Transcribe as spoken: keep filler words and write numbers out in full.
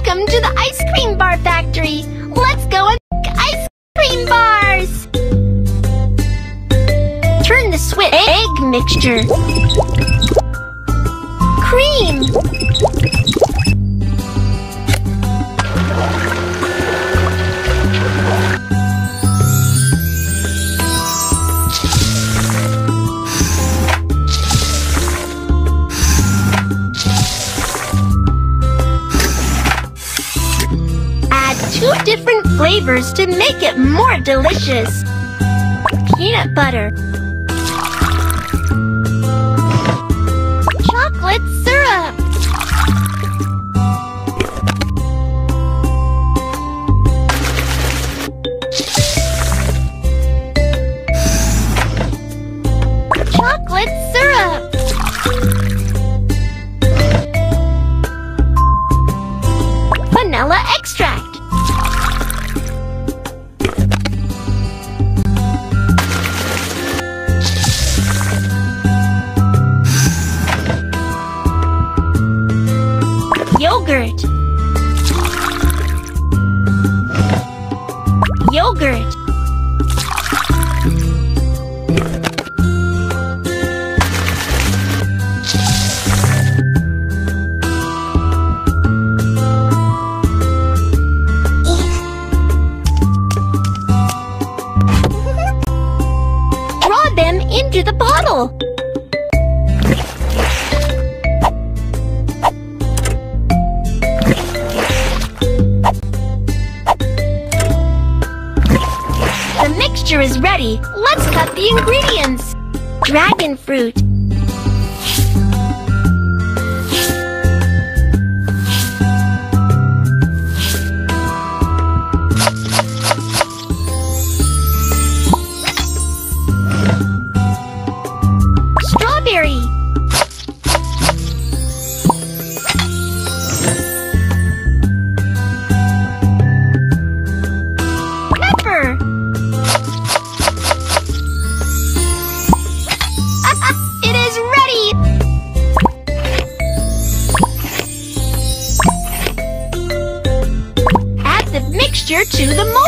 Welcome to the ice cream bar factory. Let's go and make ice cream bars. Turn the switch. Egg mixture. Cream. Two different flavors to make it more delicious. Peanut butter. Chocolate syrup. Chocolate syrup. Vanilla extract. Yogurt. Yogurt. Draw them into the bottle. The mixture is ready. Let's cut the ingredients. Dragon fruit. Strawberry. Pepper. Mixture to the mold.